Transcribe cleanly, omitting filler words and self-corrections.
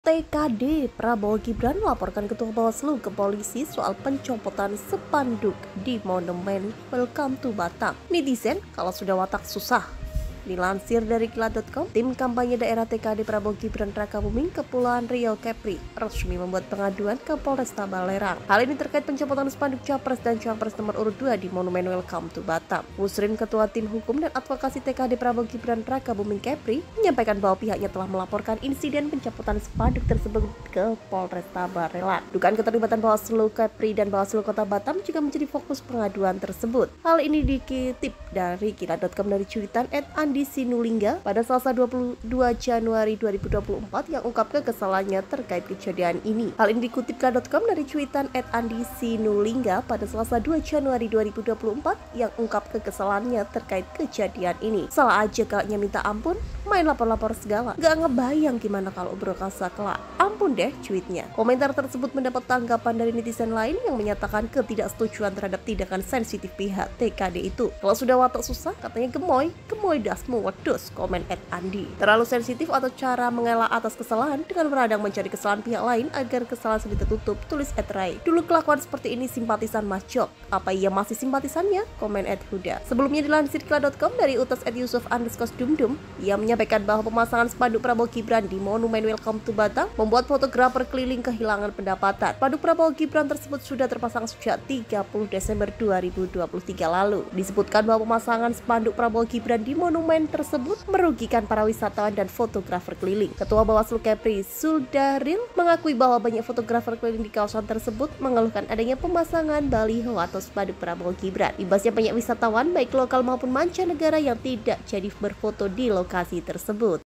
TKD Prabowo Gibran melaporkan Ketua Bawaslu ke polisi soal pencopotan spanduk di Monumen Welcome to Batam. Netizen, kalau sudah watak susah. Dilansir dari kilat.com, tim kampanye daerah TKD Prabowo Gibran Rakabuming Kepulauan Riau Kepri resmi membuat pengaduan ke Polresta Balerang. Hal ini terkait pencopotan spanduk Capres dan Cawapres nomor urut 2 di Monumen Welcome to Batam. Musrin, Ketua Tim Hukum dan Advokasi TKD Prabowo Gibran Rakabuming Kepri, menyampaikan bahwa pihaknya telah melaporkan insiden pencopotan spanduk tersebut ke Polresta Balerang. Dugaan keterlibatan Bawaslu Kepri dan Bawaslu Kota Batam juga menjadi fokus pengaduan tersebut. Hal ini dikutip dari kilat.com dari cuitan @Andi Sinulinga pada Selasa 22 Januari 2024 yang ungkap kekesalannya terkait kejadian ini. Hal ini dikutip kilat.com dari cuitan @Andi Sinulinga pada Selasa 2 Januari 2024 yang ungkap kekesalannya terkait kejadian ini. Salah aja kakaknya minta ampun, main lapor-lapor segala. Gak ngebayang gimana kalau berkasa kelak. Ampun deh, cuitnya. Komentar tersebut mendapat tanggapan dari netizen lain yang menyatakan ketidaksetujuan terhadap tindakan sensitif pihak TKD itu. Kalau sudah watak susah, katanya gemoy dasmu wedus, komen @Andi. Terlalu sensitif atau cara mengelak atas kesalahan dengan beradang mencari kesalahan pihak lain agar kesalahan sendiri tertutup, tulis @Rai. Dulu kelakuan seperti ini simpatisan Mas Jok. Apa ia masih simpatisannya? Komen @Huda. Sebelumnya dilansir kilat.com dari utas @Yusuf_Dumdum, ia menyampaikan bahwa pemasangan spanduk Prabowo Gibran di Monumen Welcome to Batam membuat fotografer keliling kehilangan pendapatan. Spanduk Prabowo Gibran tersebut sudah terpasang sejak 30 Desember 2023 lalu. Disebutkan bahwa pemasangan spanduk Prabowo Gibran di monumen tersebut merugikan para wisatawan dan fotografer keliling. Ketua Bawaslu Kepri Sudaril mengakui bahwa banyak fotografer keliling di kawasan tersebut mengeluhkan adanya pemasangan baliho atau spanduk Prabowo Gibran. Imbasnya banyak wisatawan baik lokal maupun mancanegara yang tidak jadi berfoto di lokasi tersebut.